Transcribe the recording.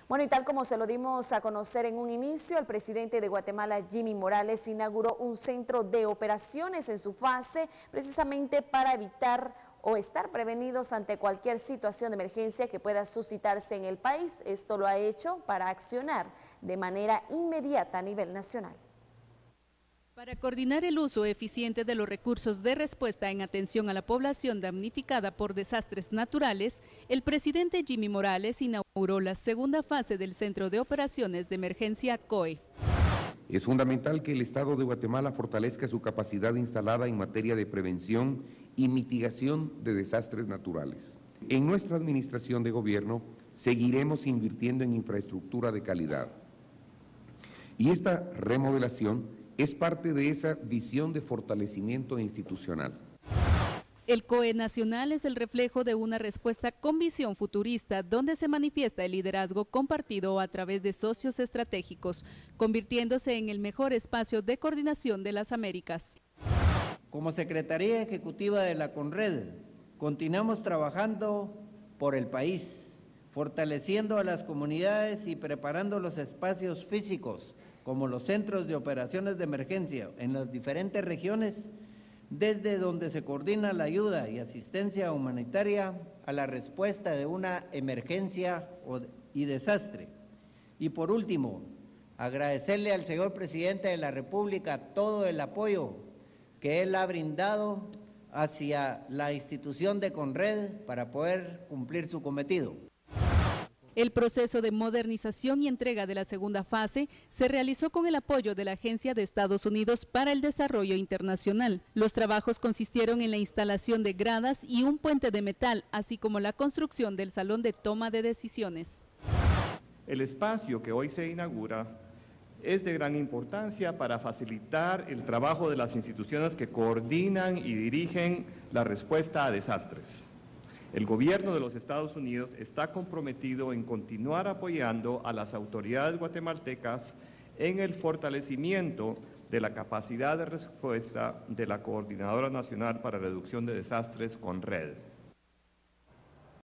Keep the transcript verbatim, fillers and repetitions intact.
Bueno, y tal como se lo dimos a conocer en un inicio, el presidente de Guatemala, Jimmy Morales, inauguró un centro de operaciones en su fase, precisamente para evitar o estar prevenidos ante cualquier situación de emergencia que pueda suscitarse en el país. Esto lo ha hecho para accionar de manera inmediata a nivel nacional. Para coordinar el uso eficiente de los recursos de respuesta en atención a la población damnificada por desastres naturales, el presidente Jimmy Morales inauguró la segunda fase del Centro de Operaciones de Emergencia C O E. Es fundamental que el Estado de Guatemala fortalezca su capacidad instalada en materia de prevención y mitigación de desastres naturales. En nuestra administración de gobierno seguiremos invirtiendo en infraestructura de calidad. Y esta remodelación es parte de esa visión de fortalecimiento institucional. El C O E nacional es el reflejo de una respuesta con visión futurista, donde se manifiesta el liderazgo compartido a través de socios estratégicos, convirtiéndose en el mejor espacio de coordinación de las Américas. Como Secretaría Ejecutiva de la CONRED, continuamos trabajando por el país, fortaleciendo a las comunidades y preparando los espacios físicos, como los centros de operaciones de emergencia en las diferentes regiones, desde donde se coordina la ayuda y asistencia humanitaria a la respuesta de una emergencia y desastre. Y por último, agradecerle al señor presidente de la República todo el apoyo que él ha brindado hacia la institución de CONRED para poder cumplir su cometido. El proceso de modernización y entrega de la segunda fase se realizó con el apoyo de la Agencia de Estados Unidos para el Desarrollo Internacional. Los trabajos consistieron en la instalación de gradas y un puente de metal, así como la construcción del salón de toma de decisiones. El espacio que hoy se inaugura es de gran importancia para facilitar el trabajo de las instituciones que coordinan y dirigen la respuesta a desastres. El gobierno de los Estados Unidos está comprometido en continuar apoyando a las autoridades guatemaltecas en el fortalecimiento de la capacidad de respuesta de la Coordinadora Nacional para Reducción de Desastres, CONRED.